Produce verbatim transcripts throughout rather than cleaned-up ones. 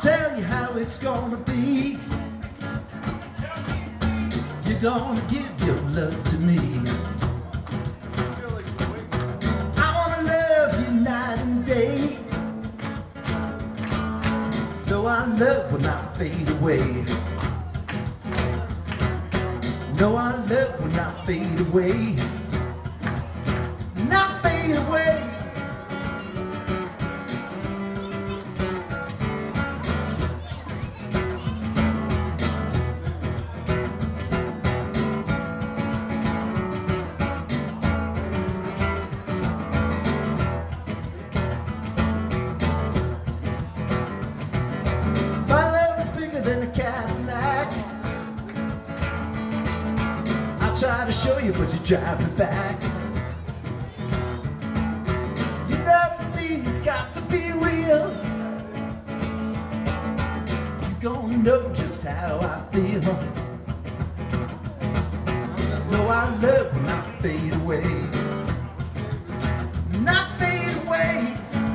tell you how it's gonna be. You're gonna give your love to me. I wanna love you night and day. Though our love will not fade away. No, our love will not fade away. Not fade away. My love is bigger than a Cadillac. I try to show you, but you drive me back. Your love for me's got to be real. You're gonna know just how I feel. No, our love will not fade away. Not fade away.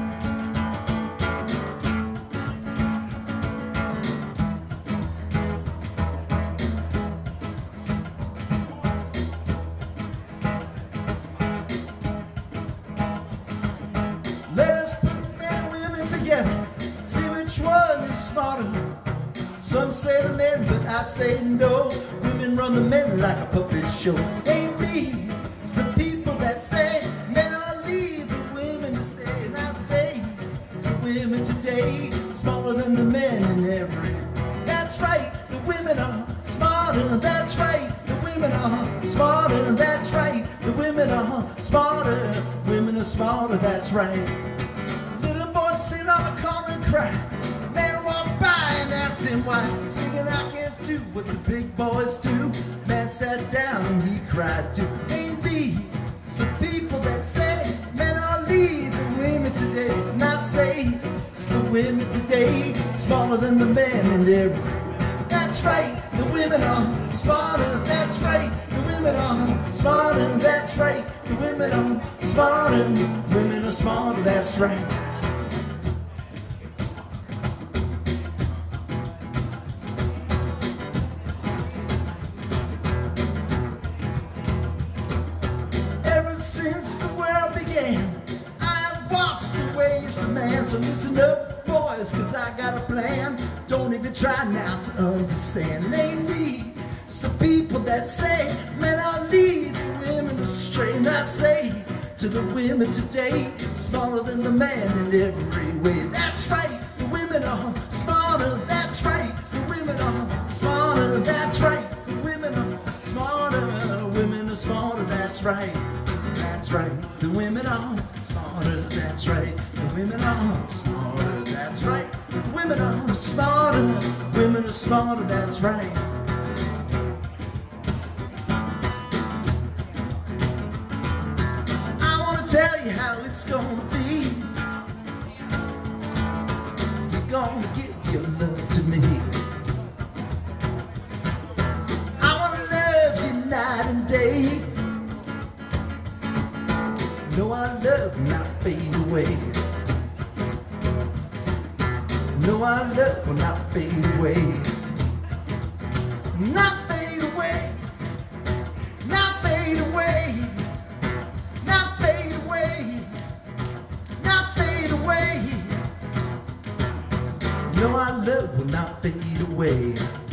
Let us put men and women together, see which one is smarter. Some say the men, but I say no. Women run the men like a puppet show. Ain't me, it's the people that say men are lead, the women to stay. And I say, it's the women today, smaller than the men in every. That's right, the women are smarter. That's right, the women are smarter. That's right, the women are smarter. Women are smarter, that's right. Little boys sit on the corner and cry. Man walk by and asked him why. Singing, I can't do what the big boys do. Man sat down and he cried too. Ain't me, it's the people that say men are leading women today. And I say, it's the women today, smaller than the men in every. That's right, the women are smarter. That's right, the women are smarter. That's right, the women are smarter. Women are smarter, that's right. Ever since the world began, I've watched the ways of man. So listen up, boys, cause I got a plan. Don't even try now to understand. Ain't me, it's the people that say men are leading women astray. And I say to the women today, smaller than the man in every way. That's right, the women are smarter. That's right, the women are smarter. That's right, the women are smarter. Women are smarter, that's right. That's right, the women are smarter. That's right, the women are smarter. That's right, the women are smarter. Women are smarter, that's right. I wanna tell you how it's gonna be. You're gonna give your love to me. I wanna love you night and day. No, our love will not fade away. No, our love will not fade away. Not fade away. Not fade away. Not fade away. Not fade away. No, our love will not fade away.